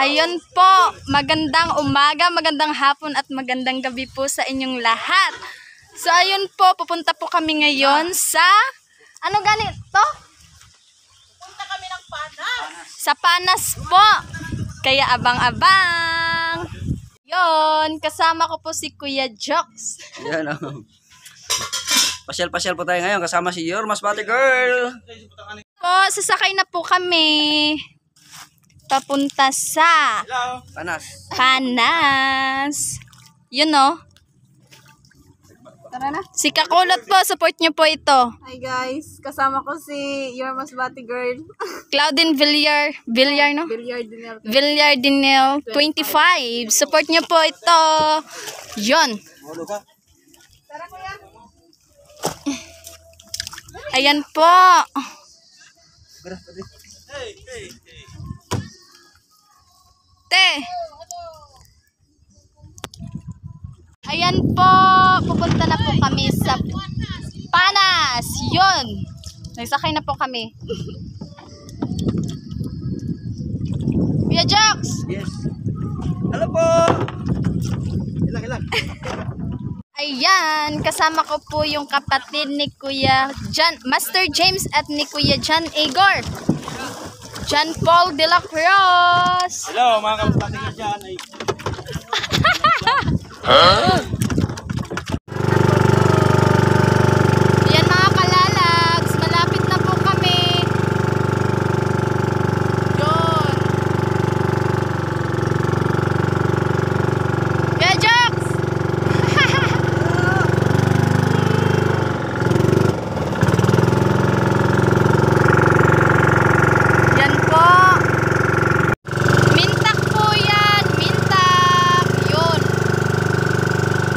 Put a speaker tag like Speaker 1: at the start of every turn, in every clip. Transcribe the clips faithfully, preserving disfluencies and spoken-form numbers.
Speaker 1: Ayun po, magandang umaga, magandang hapon at magandang gabi po sa inyong lahat. So ayun po, pupunta po kami ngayon sa, ano ganito?
Speaker 2: Pupunta kami ng Panas.
Speaker 1: Sa Panas po. Kaya abang-abang. Yon, kasama ko po si Kuya Jokes.
Speaker 3: Yan oh. Pasyal-pasyal po tayo ngayon kasama si Your Masbate Girl.
Speaker 1: Po, sasakay na po kami. Papunta sa
Speaker 2: Hello.
Speaker 3: Panas.
Speaker 1: Panas. Yun o.
Speaker 4: Tara na.
Speaker 1: Si Kakulot po, support nyo po ito.
Speaker 4: Hi guys, kasama ko si Your Masbate Girl.
Speaker 1: Claudine Villar, Villar no?
Speaker 4: Billiard din yan.
Speaker 1: Villar Dinel twenty-five. Support nyo po ito. Yun.
Speaker 4: Tara kuya.
Speaker 1: Ayan po. Te. Ayan po. Pupunta na po kami sa Panas. Yun. Nagsakay na po kami. Kuya Jokes.
Speaker 3: Yes. Hello po. Ilang ilang.
Speaker 1: Ayan, kasama ko po yung kapatid ni Kuya John, Master James at ni Kuya John Igor. John Paul de la Cruz.
Speaker 2: Hello mga kapatid ko dyan. Ay.
Speaker 1: Ayan mga kalalags, malapit na po kami. Yun. Kuya Jokes. Yan po. Mintak po yan. Mintak. Yun.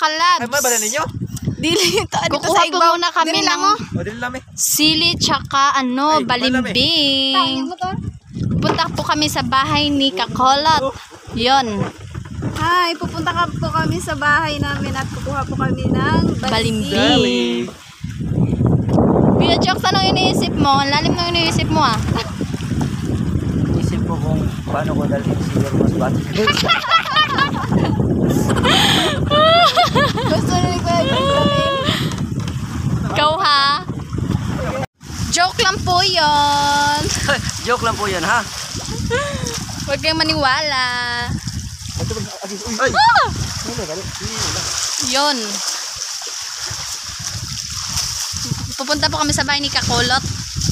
Speaker 1: kalabs.
Speaker 5: Ay, may bala ninyo?
Speaker 4: Dili, ito, dito
Speaker 1: Kukuha
Speaker 4: sa
Speaker 1: po
Speaker 4: igbaw.
Speaker 1: muna kami
Speaker 4: Dili
Speaker 1: ng
Speaker 5: O, dili lami.
Speaker 1: sili tsaka ano,
Speaker 5: Ay,
Speaker 1: balimbing. Punta po kami sa bahay ni Kakolot. Yon,
Speaker 4: Hi, pupunta ka po kami sa bahay namin at kukuha po kami ng
Speaker 1: balimbing. Kuya Jokes, anong iniisip mo? Ang lalim ng iniisip mo ah.
Speaker 3: Isip ko kung paano ko dalhin si Yormas Bati.
Speaker 4: Gusto na ni Kuya Jokes.
Speaker 1: Ikaw ha? Joke lang po yon.
Speaker 3: Joke lang po yan, ha?
Speaker 1: Huwag kayong maniwala.
Speaker 5: Ay!
Speaker 1: Yon. Pupunta po kami sa bahay ni Kakolot.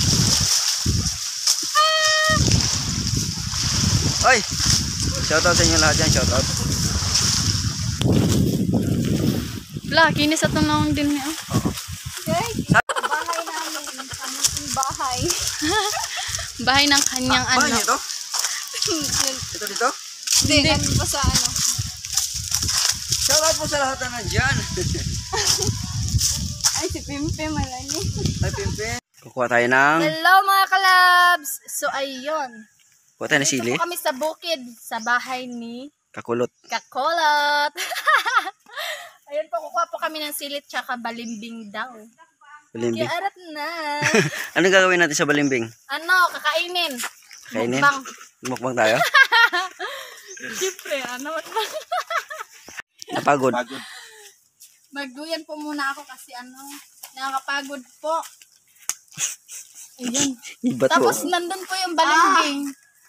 Speaker 3: Ay! Shoutout sa inyo lahat yan, shoutout.
Speaker 1: Wala, kinis at nung din niya.
Speaker 4: Bahay namin. Ang bahay.
Speaker 1: Bahay ng kanyang
Speaker 3: Ah, bahay
Speaker 1: ano.
Speaker 3: niyo to? Ito dito?
Speaker 4: Hindi, nandun pa sa ano.
Speaker 3: Shoutout po sa lahat na nandyan.
Speaker 4: Ay, si Pimpe malani.
Speaker 3: Ay, Pimpin. Kukuha tayo ng...
Speaker 1: Hello mga kalabs! So ayun.
Speaker 3: Kuha tayo ng sili.
Speaker 1: Dito po kami sa bukid sa bahay ni
Speaker 3: Kakulot.
Speaker 1: Kakolot. Ayun po, kukuha po kami ng silit tsaka balimbing daw.
Speaker 3: Balimbing.
Speaker 1: Kaya arat na.
Speaker 3: Anong gagawin natin sa balimbing?
Speaker 1: Ano, kakainin.
Speaker 3: Kainin?
Speaker 1: Mukbang.
Speaker 3: Mukbang tayo?
Speaker 1: Siyempre, ano.
Speaker 3: Napagod.
Speaker 5: Pagod.
Speaker 1: Magduyan po muna ako kasi ano, nakakapagod po. Ayun.
Speaker 3: Iba to.
Speaker 1: Tapos nandun po yung balimbing.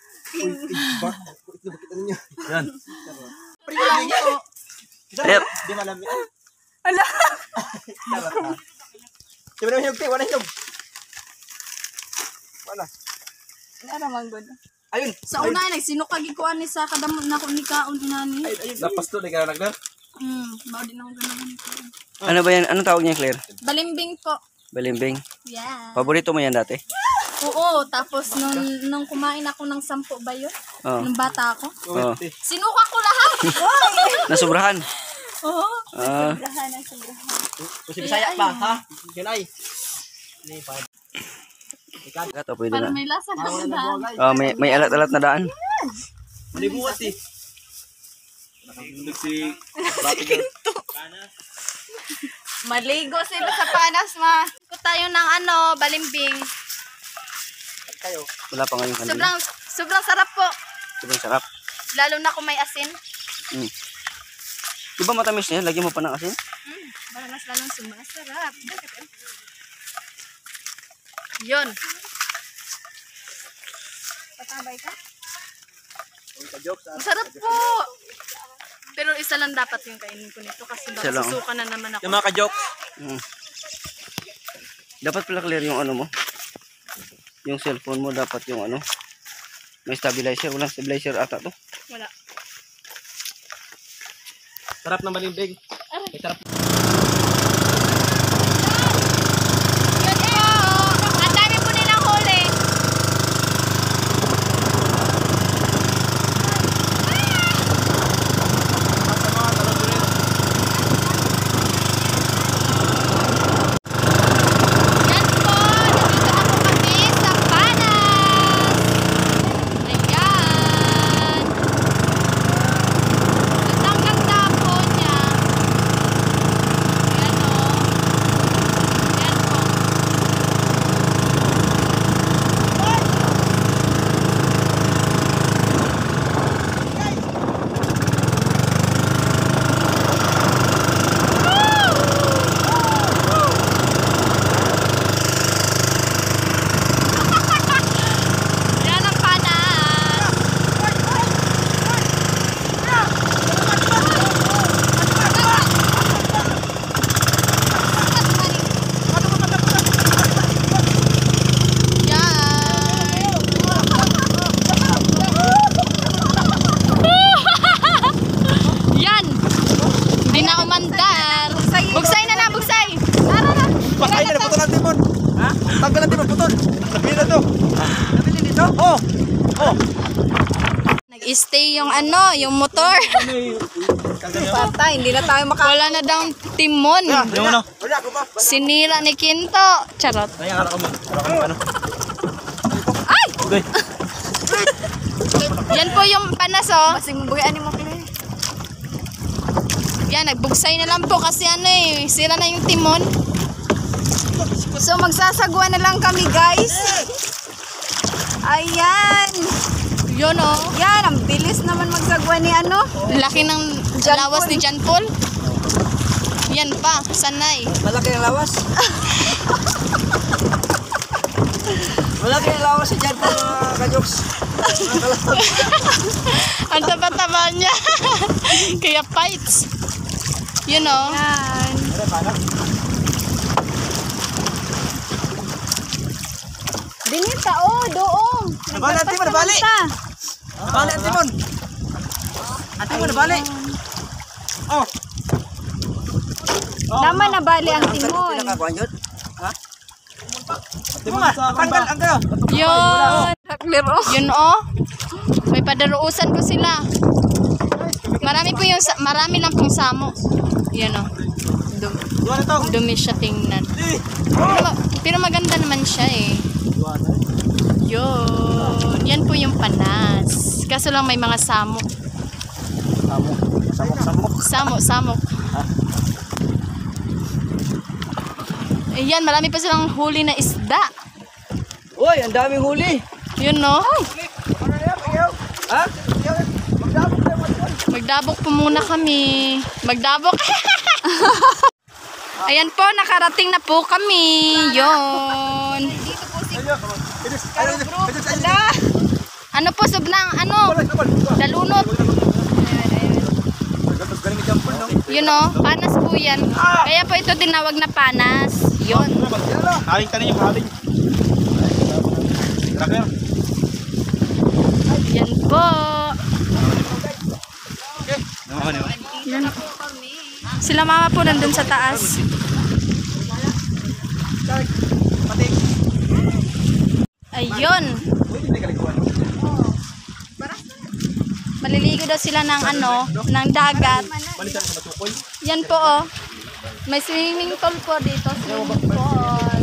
Speaker 5: Yan.
Speaker 1: Pre lang po.
Speaker 3: Ayop.
Speaker 5: Di malami. Ala! Di ba naman hinog, te? Wala hinog. Wala.
Speaker 4: Ano naman good.
Speaker 5: Ayun.
Speaker 1: Sa una, nagsinukagi ko ani sa kadamot na ko ni kaon inani.
Speaker 5: Lapas to, di ka nagdar.
Speaker 1: Hmm, bao din ako ganun.
Speaker 3: Ano ba yan? Anong tawag niya, Claire?
Speaker 1: Balimbing po.
Speaker 3: Balimbing.
Speaker 1: Yeah.
Speaker 3: Paborito mo yan dati?
Speaker 1: Oo, tapos nung, nung kumain ako ng sampo ba yun?
Speaker 3: Oo.
Speaker 1: Nung bata ako.
Speaker 3: Oo.
Speaker 1: Sinuka ko lahat.
Speaker 3: Nasubrahan?
Speaker 1: Oo.
Speaker 3: Ah.
Speaker 4: Sobrahan ang sobrahan.
Speaker 5: Kasi Bisaya pa, ha? Kinay. Ni pa.
Speaker 3: Ito, pwede
Speaker 1: Para
Speaker 3: na.
Speaker 1: may lasa na sila.
Speaker 3: Oh, may, may alat-alat na daan.
Speaker 5: Malibuhat eh. Nakahindog si Batigan.
Speaker 4: Maligo sila sa panas, ma.
Speaker 1: Ito tayo ng ano, balimbing.
Speaker 5: Kayo.
Speaker 3: Wala pa ngayon kanila.
Speaker 1: Sobrang, sobrang sarap po.
Speaker 3: Sobrang sarap.
Speaker 1: Lalo na kung may asin.
Speaker 3: Mm. Di ba matamis niya? Lagyan mo pa ng asin?
Speaker 1: Mm, baranas lalong sumasarap. Yun.
Speaker 4: Patabay ka?
Speaker 1: Masarap po. Pero isa lang dapat yung kainin ko nito kasi
Speaker 3: Isa
Speaker 1: baka
Speaker 3: lang.
Speaker 1: susuka na naman ako.
Speaker 5: Yung mga ka-jokes.
Speaker 3: Mm. Dapat pala clear yung ano mo. Yung cellphone mo dapat yung ano. May stabilizer. Walang stabilizer ata to.
Speaker 1: Wala.
Speaker 5: Sarap ng balimbing. Ay, sarap.
Speaker 1: Yun po. Ang dami po nilang huli. Yan po. Nandito na po kami sa Panas. Ayan. Ang ganda po niya. Ayan o. Ayan po. Yan ang Panas. Yan. Hindi na umandar. Bugsay na na, bugsay. Tara na.
Speaker 5: Bakay na, putol ang timon. Ha? Tanggal ang timon, putol. Sabihin na to. Nabili dito? Oo. Oh.
Speaker 1: Nag-stay yung ano, yung motor.
Speaker 4: Patay, hindi na tayo maka...
Speaker 1: Wala na daw timon.
Speaker 5: Yung ano?
Speaker 1: Sinira ni Kinto. Charot.
Speaker 5: Ay, harap mo. Harap mo ano?
Speaker 1: Ay!
Speaker 5: Okay.
Speaker 1: Yan po yung panas, oh.
Speaker 4: Masing buyan ni mo, Clay.
Speaker 1: Yan, nagbugsay na lang po kasi ano eh, sira na yung timon.
Speaker 4: So, magsasagwa na lang kami, guys. Ayan.
Speaker 1: Yun, oh.
Speaker 4: Yan, ang bilis naman magsagwa ni ano.
Speaker 1: Laki ng
Speaker 4: John
Speaker 1: lawas
Speaker 4: Paul.
Speaker 1: ni John Paul. Yan pa, sanay.
Speaker 5: Malaki ang lawas. Malaki ang lawas si Jan po, mga kajoks.
Speaker 1: Ang taba-taba niya. Kaya fights. You know.
Speaker 4: Yan. Dinita, oh, doon.
Speaker 5: Nabali, ate mo, nabali. Nabali, ate mo. Ate mo, nabali. Oh.
Speaker 4: Naman nabali ang timon.
Speaker 5: Pinakakuan yun? Ha? Ate mo, tanggal ang kayo.
Speaker 1: Yun.
Speaker 4: Clear, oh.
Speaker 1: Yun, oh. May padaruusan ko sila. Marami po yung, sa- marami lang pong samo. Yun, oh. Dum
Speaker 5: Duwa na to.
Speaker 1: dumi siya tingnan.
Speaker 5: Eh.
Speaker 1: Pero, ma- pero maganda naman siya eh. Yun. Yan po yung panas. Kaso lang may mga samok.
Speaker 5: Samok. Samok, samok.
Speaker 1: Samok, samok. Ayan, marami pa silang huli na isda.
Speaker 5: Uy, ang daming huli.
Speaker 1: Yun, no?
Speaker 5: Ha?
Speaker 1: Magdabok po muna kami. Magdabok. Ayan po, nakarating na po kami. Yun. Ano po, sobrang ano? Dalunot. Yun, no? Panas po yan. Kaya po ito tinawag na panas. Yun.
Speaker 5: Haling tanin yung haling. Tracker.
Speaker 1: Yan po.
Speaker 5: Naman yun.
Speaker 1: Yan. Sila mama po nandun sa taas. Ayun. Maliligo daw sila ng ano, ng dagat. Yan po, oh. May swimming pool po dito. Swimming pool.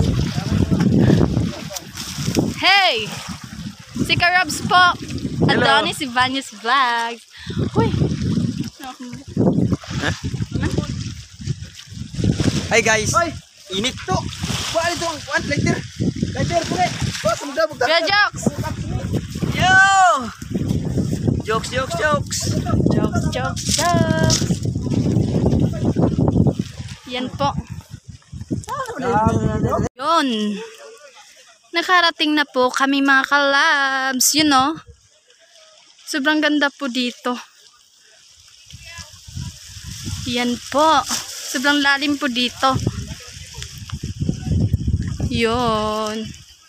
Speaker 1: Hey! Si Karabs po. Adonis Ibanez Vlogs. Uy!
Speaker 5: Hi guys. Init to. Kuha ito ang kuan lighter. Lighter po eh. Kuha sumudabog.
Speaker 1: Kuya Jokes!
Speaker 5: Yo! Jokes, jokes, jokes.
Speaker 1: Jokes, jokes, jokes. Yan po. Yun. Nakarating na po kami mga kalabs. You know. Sobrang ganda po dito. Yan po. Sobrang lalim po dito. Yun.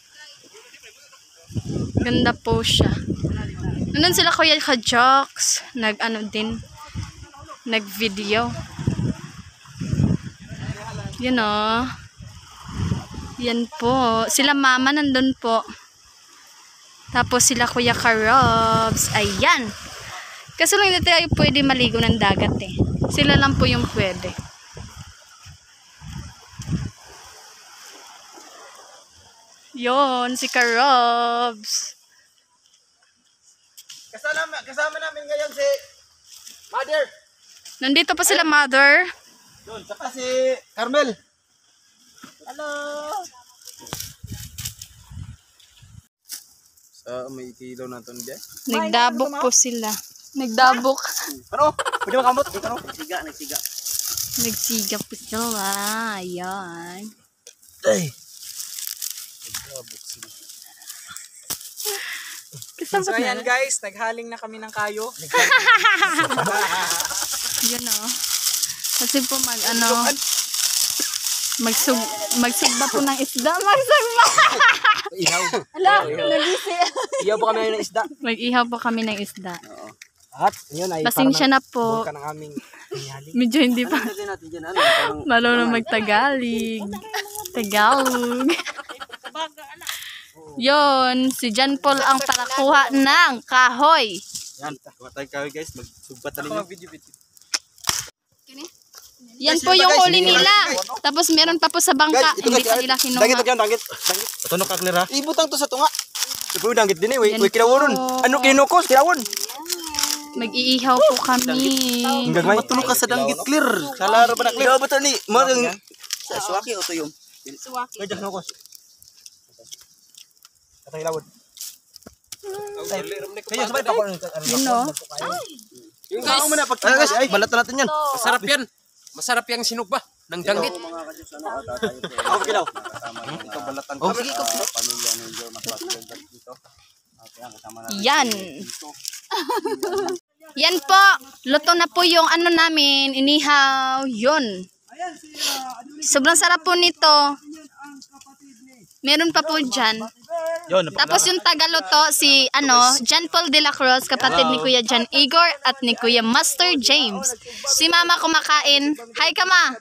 Speaker 1: Ganda po siya. Nandun sila Kuya Ka-Jokes. Nag-ano din. Nag-video. Yan o. Yan po. Sila mama nandun po. Tapos sila Kuya Karobs. Ayan. Kasi lang hindi tayo pwede maligo ng dagat eh. Sila lang po yung pwede. Yon si Karobs.
Speaker 5: Kasama, kasama namin ngayon si Mother.
Speaker 1: Nandito pa sila mother.
Speaker 5: Doon, saka si Carmel. Hello. Sa may kilaw natin diyan.
Speaker 1: Nagdabok po sila. Nagdabok.
Speaker 5: Ano? Pwede makamot? Ano? Nagsiga, nagsiga.
Speaker 1: Nagsiga po sila. Ayan.
Speaker 5: Ay.
Speaker 1: Kasama
Speaker 5: So ayan
Speaker 1: na.
Speaker 5: guys, naghaling na kami ng kayo.
Speaker 1: Yun o. Kasi po mag ano. Magsug magsugba po ng isda. Magsugba.
Speaker 5: Ihaw.
Speaker 1: Ala, nalisi.
Speaker 5: Ihaw po kami ng isda.
Speaker 1: Mag-ihaw po kami ng isda.
Speaker 5: At yun ay
Speaker 1: Pasensya na po.
Speaker 5: ka ng aming ihaling.
Speaker 1: Medyo hindi pa.
Speaker 5: Ano natin dyan? Ano? Parang
Speaker 1: Marunong magtagalog. Tagalog. Yon, si John Paul ang parakuha ng kahoy.
Speaker 5: Yan, kumatay kayo guys. Magsugbat na ninyo.
Speaker 1: Yan po yung huli nila. Tapos meron pa po sa bangka. Hindi pa nila kinuha.
Speaker 5: Dangit yan, dangit. Dangit. Ito ka clear ha.
Speaker 2: Ibutang to sa tunga.
Speaker 5: Ito dangit din eh. Uy,
Speaker 1: Yan
Speaker 5: uy, kinawon.
Speaker 1: po.
Speaker 5: Ano kinukos? Kinawon.
Speaker 1: Mag-iihaw po kami.
Speaker 5: Hanggang may matulog ka sa danggit clear. Sa laro ba na clear? Ikaw ba ito ni? Marang.
Speaker 3: Sa suwaki o tuyom?
Speaker 4: Suwaki.
Speaker 5: Medyo kinukos. Katang ilawon. Kaya sabay pa ko.
Speaker 1: Yun no.
Speaker 5: Yung tao mo na pag guys, ay balat na natin yan.
Speaker 6: Masarap yan. Masarap yung sinugba ng danggit.
Speaker 5: Ako kilaw.
Speaker 3: Ikaw balatan
Speaker 5: Oh,
Speaker 3: ka.
Speaker 5: sige, ikaw.
Speaker 3: Ah, pamilya ninyo magpapagdag dito. At yan, kasama natin.
Speaker 1: Yan. Yan po. Luto na po yung ano namin. Inihaw. Yun. Sobrang sarap po nito. Meron pa po dyan.
Speaker 5: Yun,
Speaker 1: Tapos yung tagaluto, si ano, John Paul de la Cruz, kapatid ni Kuya John Igor at ni Kuya Master James. Si Mama kumakain. Hi ka ma!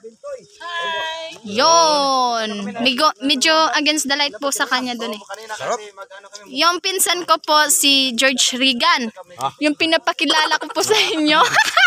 Speaker 1: Yun. Medyo, medyo against the light po sa kanya dun eh. Yung pinsan ko po, si George Regan. Yung pinapakilala ko po sa inyo.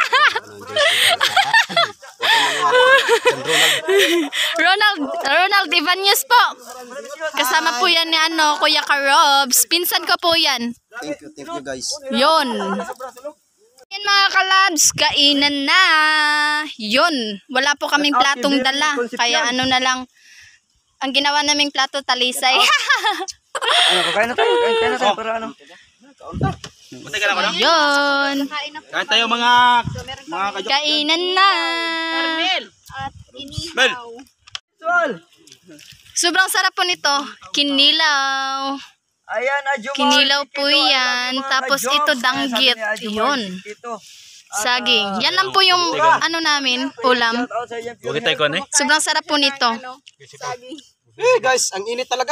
Speaker 1: Ronald Ronald Ibanez po. Kasama po yan ni ano, Kuya Karobs. Pinsan ko po yan.
Speaker 3: Thank you, thank you guys.
Speaker 1: Yun. Yan mga kalabs, kainan na. Yun. Wala po kaming platong dala. Kaya ano na lang. Ang ginawa naming plato, talisay.
Speaker 3: Ano, kakain na tayo. Kain, kain na tayo para ano.
Speaker 5: Matay ka lang ko na.
Speaker 1: Yun.
Speaker 5: Kain tayo mga mga kajok.
Speaker 1: Kainan na.
Speaker 4: At
Speaker 5: Mel.
Speaker 4: inihaw.
Speaker 1: Sobrang sarap po nito. Kinilaw.
Speaker 3: Ayan, adyo.
Speaker 1: Kinilaw po yan. Tapos ito danggit. Yun. Saging. Yan lang po yung ano namin, ulam.
Speaker 5: Huwag tayo ko ano eh.
Speaker 1: Sobrang sarap po nito.
Speaker 4: Ano, saging.
Speaker 5: Eh guys, ang init talaga.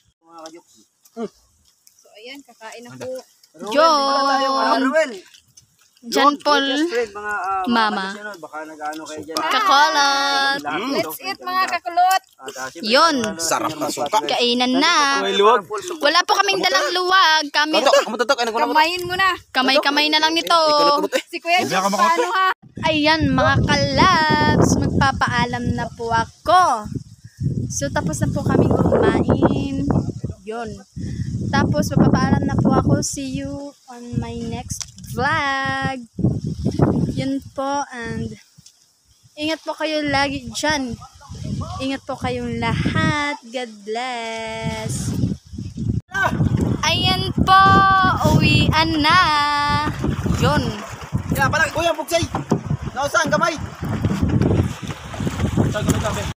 Speaker 4: So, ayan, kakain na po.
Speaker 1: Yun. John Paul. Mama.
Speaker 3: Baka nag-ano kayo dyan.
Speaker 1: Kakolot.
Speaker 4: Let's eat mga kakulot.
Speaker 1: Yun.
Speaker 5: Sarap na suka.
Speaker 1: Kainan na.
Speaker 5: May luwag.
Speaker 1: Wala po kaming dalang luwag. Kami,
Speaker 5: Tutok, kamu tutok. Ano ko na?
Speaker 4: Kamayin mo na.
Speaker 1: kamay-kamay na lang nito.
Speaker 4: Si Kuya Jun, paano ha?
Speaker 1: Ayan mga kalabs. Magpapaalam na po ako. So tapos na po kaming kumain. Yun. Tapos magpapaalam na po ako. See you on my next vlog. Yun po, and ingat po kayo lagi dyan. Ingat po kayong lahat. God bless. Ayan po, uwian na. Yun.
Speaker 5: Ya, palang kuya bugsay. Nausan kamay. Sa gamay kamay.